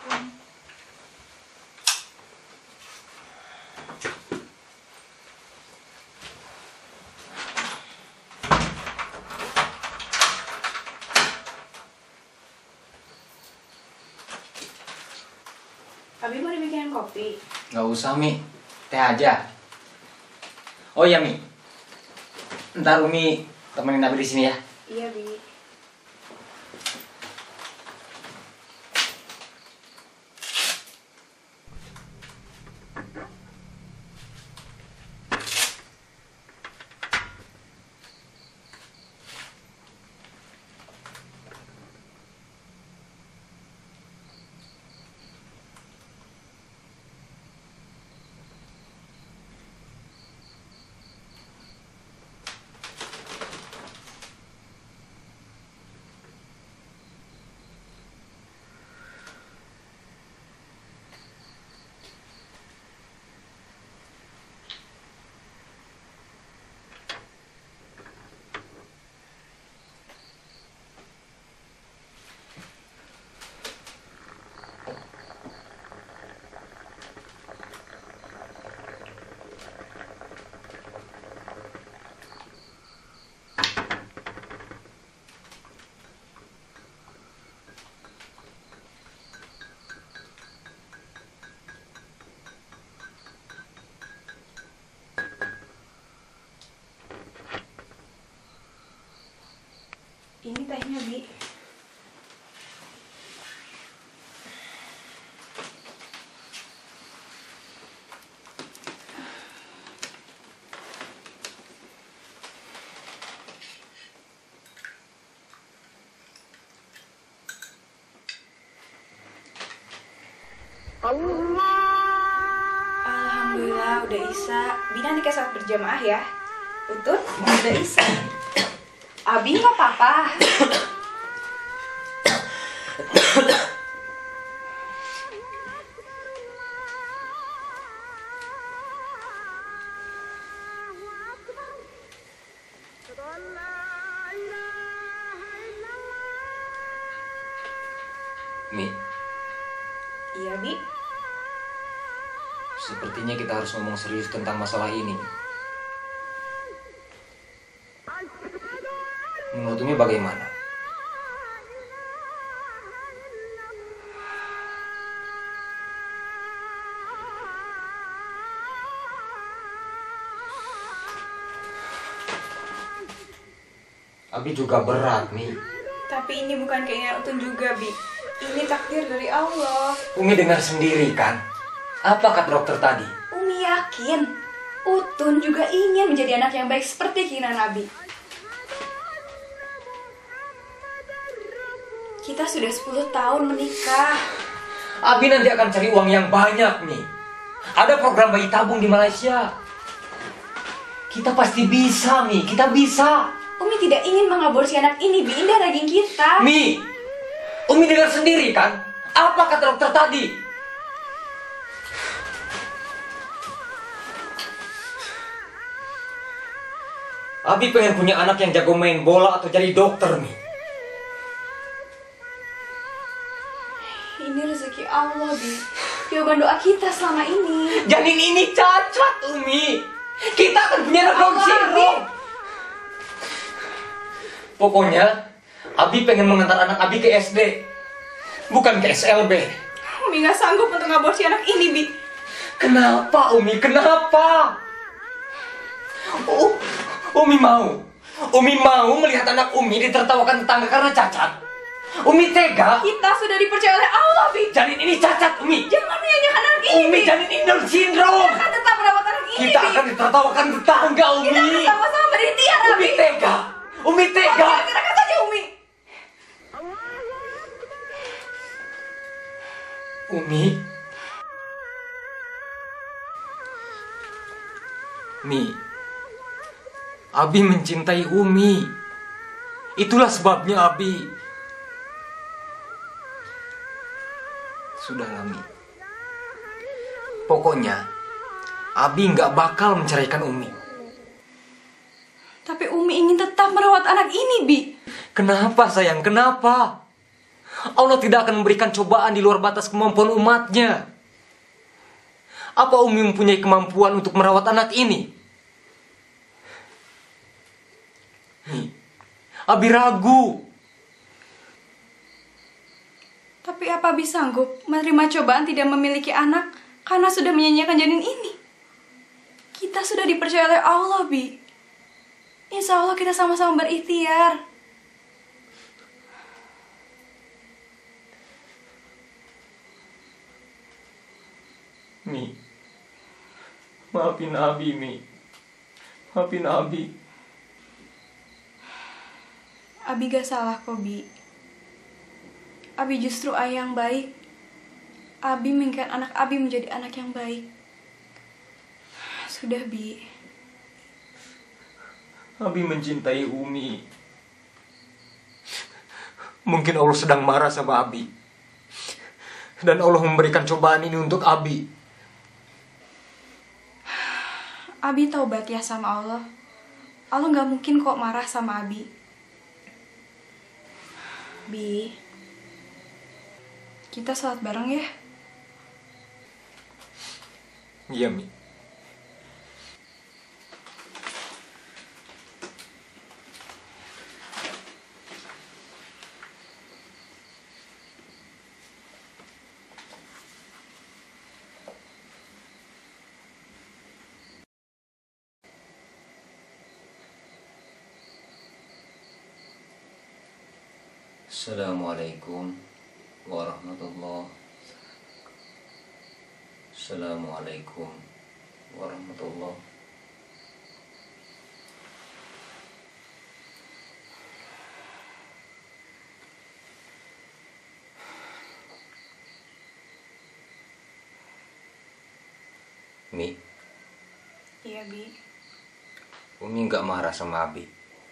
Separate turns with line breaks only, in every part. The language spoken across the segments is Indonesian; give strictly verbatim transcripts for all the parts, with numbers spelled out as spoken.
Abi mau dibikinin kopi?
Gak usah, Mi. Teh aja. Oh iya, Mi. Ntar Umi temenin Abi di sini ya.
Iya, Bi. Ini tehnya, Bi. Alhamdulillah udah Isa. Bi nanti ke saat berjamaah ya. Utut, udah Isa. Abi nggak apa-apa.
Mi,
Iya, Bi.
sepertinya kita harus ngomong serius tentang masalah ini. Menurut Umi bagaimana? Abi juga berat, Mi.
Tapi ini bukan keinginan Utun juga, Bi. Ini takdir dari Allah.
Umi dengar sendiri kan? Apa kata dokter tadi?
Umi yakin Utun juga ingin menjadi anak yang baik seperti keinginan Abi. Kita sudah sepuluh tahun menikah.
Abi nanti akan cari uang yang banyak, Mi. Ada program bayi tabung di Malaysia. Kita pasti bisa, Mi. Kita bisa.
Umi tidak ingin mengaborsi anak ini, Bi. Indah daging kita.
Mi, Umi dengar sendiri kan? Apa kata dokter tadi? Abi pengen punya anak yang jago main bola atau jadi dokter, Mi.
Ini rezeki Allah, Bi. Jawaban doa kita selama ini.
Janin ini cacat, Umi. Kita akan punya anak Down
Allah,
syndrome. Pokoknya, Abi pengen mengantar anak Abi ke S D, bukan ke S L B.
Umi gak sanggup untuk ngaborsi anak ini, Bi.
Kenapa, Umi? Kenapa? Oh, Umi mau. Umi mau melihat anak Umi ditertawakan tetangga karena cacat. Umi tega.
Kita sudah dipercaya oleh Allah, Bi.
Janin ini cacat, Umi.
Jangan menyanyikan anak ini,
Umi,
Bi.
janin ini Down syndrome.
Kita akan tetap merawat anak ini,
Kita
Bi.
akan ditertawakan tetangga, Umi.
Kita akan sama-sama berikhtiar, Bi.
Umi tega. Umi tega.
Katakan saja, Umi.
Umi. Mi. Abi mencintai Umi. Itulah sebabnya Abi. Sudahlah, Mi. Pokoknya Abi nggak bakal menceraikan Umi.
Tapi Umi ingin tetap merawat anak ini, Bi.
Kenapa, sayang? Kenapa? Allah tidak akan memberikan cobaan di luar batas kemampuan umatnya. Apa Umi mempunyai kemampuan untuk merawat anak ini? Mi, Abi ragu.
Tapi apa Abi sanggup menerima cobaan tidak memiliki anak karena sudah menyanyiakan janin ini? Kita sudah dipercaya oleh Allah, Bi. Insya Allah kita sama-sama berikhtiar.
Mi, maafin Abi, Mi. Maafin Abi.
Abi gak salah kok, Bi. Abi justru ayah yang baik. Abi menginginkan anak Abi menjadi anak yang baik. Sudah, Bi.
Abi mencintai Umi. Mungkin Allah sedang marah sama Abi. Dan Allah memberikan cobaan ini untuk Abi.
Abi taubat ya sama Allah. Allah gak mungkin kok marah sama Abi. Bi, kita sholat bareng ya?
Iya, Mi. Assalamualaikum warahmatullahi Assalamualaikum warahmatullahi Mi.
Iya, Bi.
Umi nggak marah sama Abi.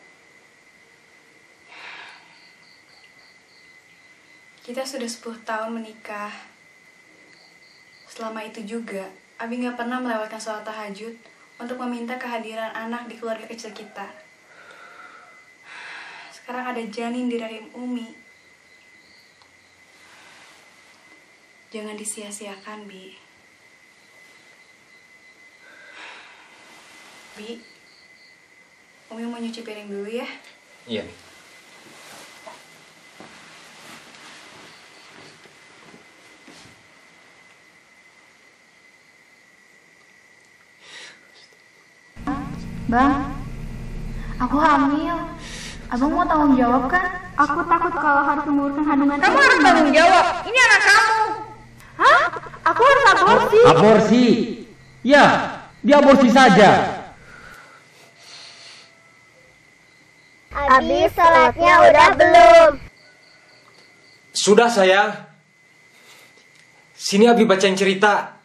Kita sudah sepuluh tahun menikah. Selama itu juga, Abi gak pernah melewatkan sholat tahajud untuk meminta kehadiran anak di keluarga kecil kita. Sekarang ada janin di rahim Umi. Jangan disia-siakan, Bi. Bi, Umi mau nyuci piring dulu ya?
Iya, Mi.
Bang, aku hamil. Abang mau tanggung jawab kan? Aku takut kalau harus menguruskan kandungan.
Kamu harus tanggung jawab. Ini anak kamu.
Hah? Aku harus aborsi.
Aborsi? Ya, diaborsi saja.
Abi, salatnya udah belum?
Sudah, sayang. Sini Abi bacain cerita.